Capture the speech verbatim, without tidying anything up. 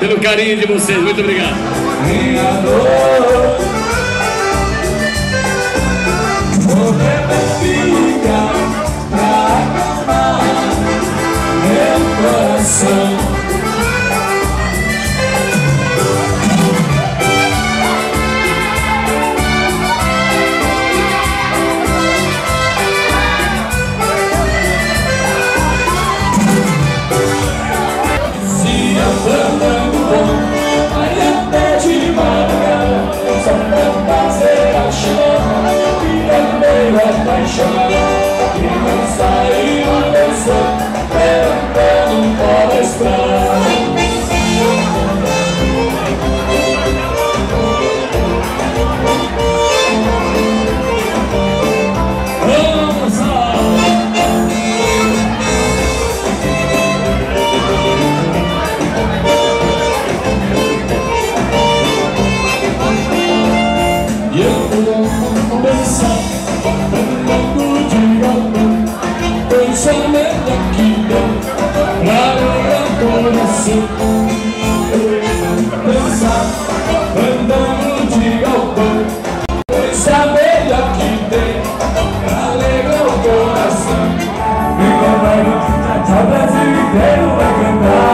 pelo carinho de vocês. Muito obrigado. Minha dor, vou beber fica pra acalmar meu coração. E não saiu dessa perguntando para a estrada. Vamos lá! E eu vou pensar pensamento aqui dentro pra alegrar o coração. Dançar, andando de galpão, pensamento aqui dentro pra alegrar o coração. E como é que o Brasil inteiro vai cantar.